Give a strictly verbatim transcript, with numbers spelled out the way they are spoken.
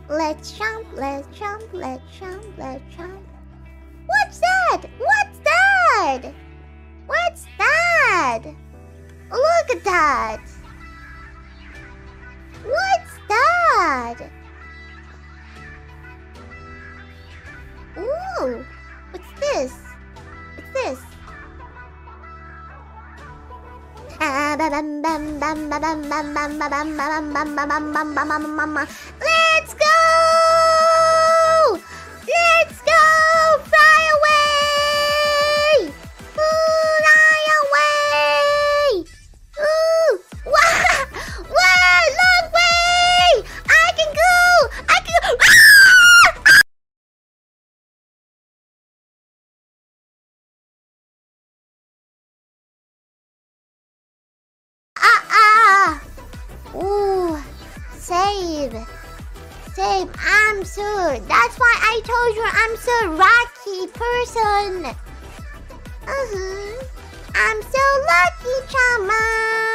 Let's jump, let's jump, let's jump, let's jump. What's that? What's that? What's that? Look at that. What's that? Ooh, what's this? What's this? Let's go! Let's go! Fly away! Fly away! Ooh! Wow! Wow! Long way! I can go! I can go! Ah! Ah! Ah! Ooh! Save! Save! I'm so... That's why I told you I'm so lucky person! Uh-huh. I'm so lucky, Chama!